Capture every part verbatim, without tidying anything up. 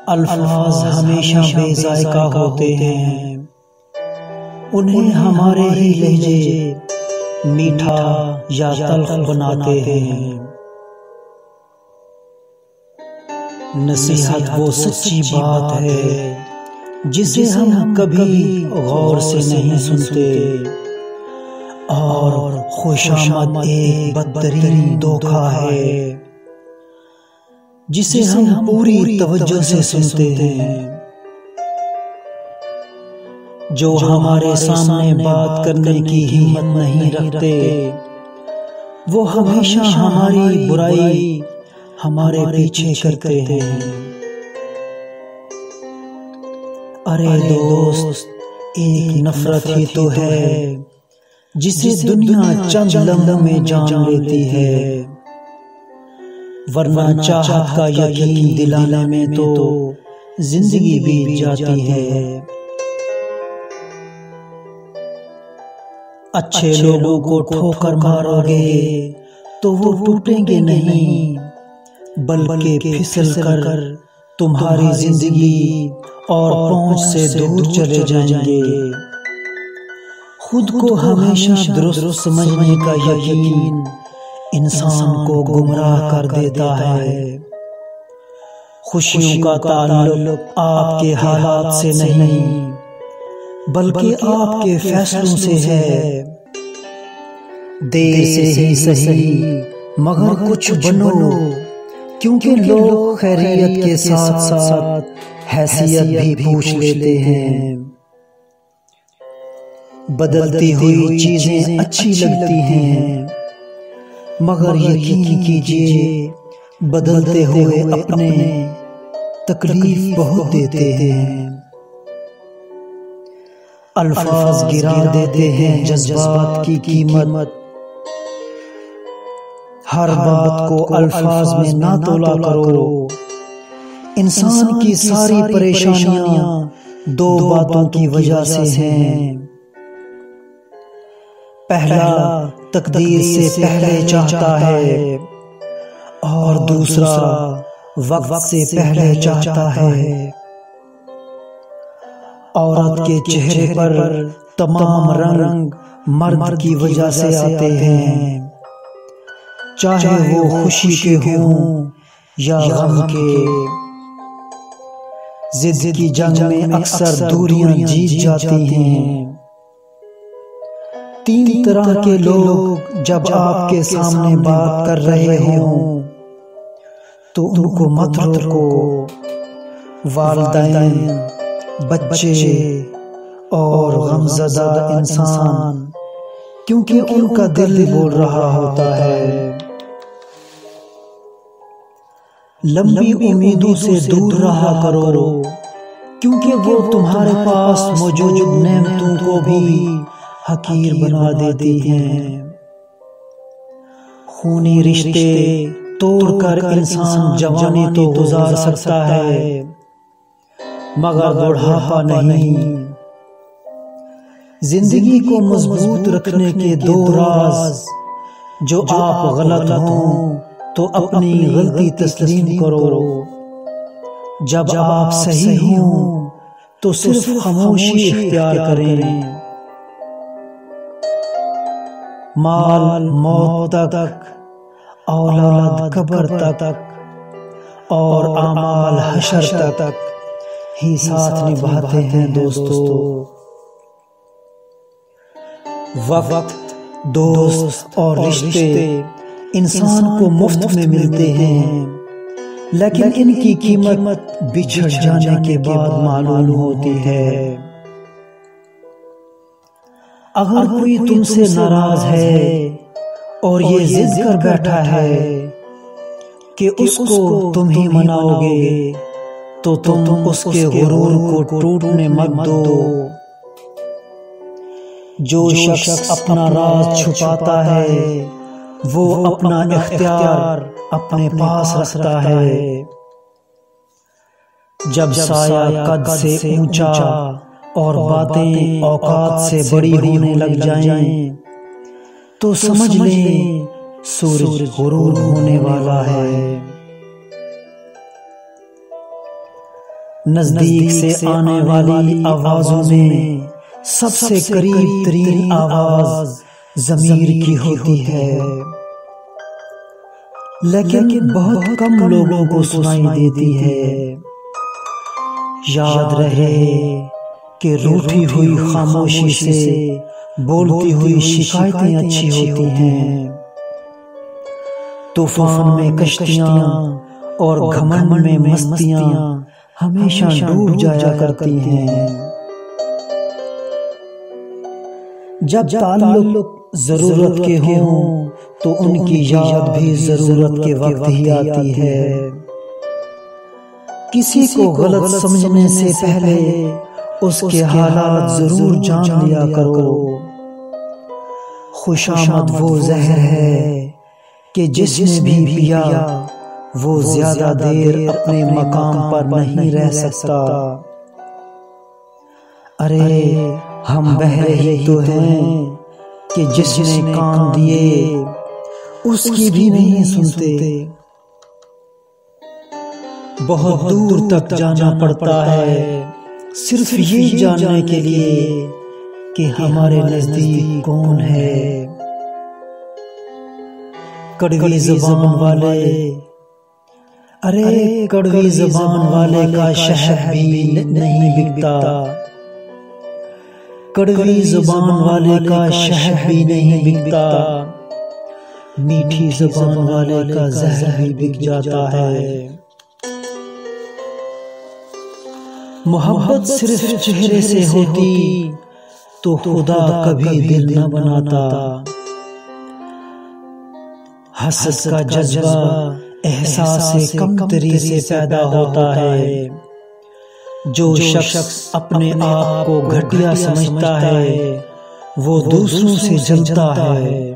अल्फाज हमेशा बेजायका होते हैं, उन्हें हमारे ही लहजे मीठा या तल्ख बनाते हैं। नसीहत वो सच्ची बात है जिसे हम कभी गौर से नहीं सुनते, और खुशामद एक बदतरीन धोखा है जिसे हम पूरी तवज्जो से सुनते हैं। जो हमारे सामने बात करने की हिम्मत नहीं रखते, वो हमेशा हमारी बुराई हमारे पीछे करते हैं। अरे दोस्त, एक नफरत ही तो है जिसे दुनिया चंद लम्हों में जान लेती है, वरना चाहत का यकीन दिलाने में तो जिंदगी बीत जाती है। अच्छे लोगों को ठोकर मारोगे तो वो टूटेंगे नहीं, बल्कि फिसल कर तुम्हारी जिंदगी और पहुंच से दूर चले जाएंगे। खुद को हमेशा दुरुस्त समझने का यकीन इंसान को गुमराह कर देता है। खुशियों का ताल्लुक आपके हालात से नहीं, बल्कि आपके फैसलों से है। देर से ही सही मगर कुछ बनो, क्योंकि लोग खैरियत के साथ साथ हैसियत भी पूछ लेते हैं। बदलती हुई चीजें अच्छी लगती हैं, मगर यकीन कीजिए बदलते हुए अपने तकलीफ बहुत देते हैं। अल्फाज गिरा देते हैं जज्बात की कीमत, हर बात को अल्फाज में ना तोला करो। इंसान की सारी परेशानियां दो बातों की वजह से हैं। पहला, तकदीर से पहले चाहता है, और दूसरा, वक्त से पहले चाहता है। औरत के चेहरे पर तमाम रंग मर्द की वजह से आते हैं, चाहे वो खुशी के हों या गम के। जिद की जंग में अक्सर दूरियां जीत जाती हैं। तीन तरह के लोग जब आपके सामने बात कर रहे हों तो उनको मत रोको। वालिदैन, बच्चे और गमज़दा इंसान, क्योंकि उनका दिल बोल रहा होता है। लंबी उम्मीदों से दूर रहा करो, क्योंकि वो तुम्हारे पास मौजूद नेमतों को भी हकीर बना देती हैं। खूनी रिश्ते तोड़कर इंसान जवानी तो गुजार सकता है, मगर बुढ़ापा नहीं। जिंदगी को मजबूत रखने के दो राज, जो आप गलत हों तो अपनी गलती तस्लीम करो, जब आप सही हों तो सिर्फ खामोशी इख्तियार करें। माल मौत तक, औलाद कब्र तक, और आमाल हशर तक ही साथ निभाते हैं दोस्तों। वक्त, दोस्त और रिश्ते इंसान को मुफ्त में मिलते हैं, लेकिन इनकी कीमत बिछड़ जाने के बाद मालूम होती है। अगर कोई तुमसे नाराज है और ये जिद कर बैठा है कि उसको तुम ही मनाओगे, तो तुम उसके गुरूर को टूटने मत दो। जो शख्स अपना राज छुपाता है, वो अपना इख्तियार अपने पास रखता है। जब साया कद से ऊंचा और बातें औकात से बड़ी होने लग जाएं, तो समझ लें सूरज गुरूर होने वाला है। नजदीक से आने वाली आवाजों में सबसे करीब तरीन आवाज ज़मीर की होती है, लेकिन बहुत कम लोगों को सुनाई देती है। याद रहे कि रूठी हुई खामोशी से बोलती हुई शिकायतें अच्छी होती हैं। तूफान में कश्तियां और घमंड में मस्तियां हमेशा डूब जाया करती हैं। जब ताल्लुक जरूरत के हों तो उनकी याद भी जरूरत के वक्त ही आती है। किसी को गलत समझने से पहले उसके हालात जरूर जान लिया करो। खुशामद वो जहर है कि जिसने भी पिया वो ज्यादा देर अपने मकाम पर नहीं रह सकता। अरे हम बहरे ही तो हैं कि जिसने कान दिए उसकी भी नहीं सुनते। बहुत दूर तक जाना पड़ता है सिर्फ ये जानने के लिए कि हमारे नजदीक कौन है। कड़वी ज़बान वाले, अरे कड़वी ज़बान वाले का शहद भी नहीं बिकता। कड़वी ज़बान वाले का शहद भी नहीं बिकता, मीठी ज़बान वाले का जहर भी बिक जाता है। मोहब्बत सिर्फ चेहरे से होती तो खुदा कभी दिल न बनाता। हसद का जज्बा एहसास से कमतरी से पैदा होता है। जो शख्स अपने आप को घटिया समझता है वो दूसरों से जलता है।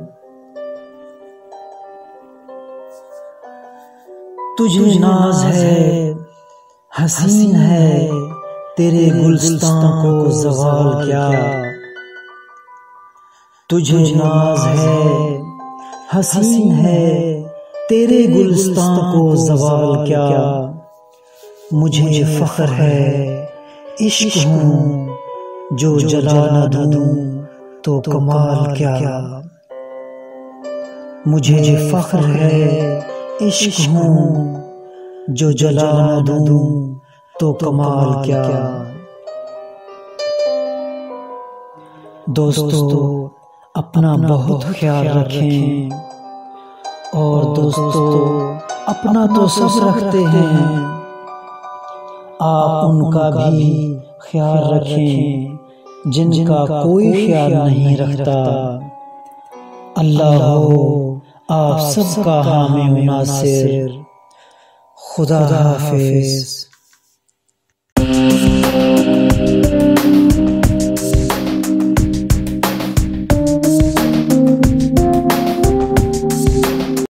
तुझे नाज है, हसीन है, तेरे गुलस्तां को ज़वाल क्या। तुझे नाज है, हसीन है, तेरे गुलस्तां को ज़वाल क्या। मुझे फख्र है, इश्क हूँ, जो जला न दूँ तो कमाल क्या। मुझे फख्र है, इश्क हूँ, जो जला न दूँ तो कमाल क्या। दोस्तों, अपना बहुत ख्याल रखें। और दोस्तों, अपना तो सब रखते हैं, आप उनका भी ख्याल रखें जिनका कोई ख्याल नहीं रखता। अल्लाह हो आप सबका हामी व नासिर। खुदा हाफिज।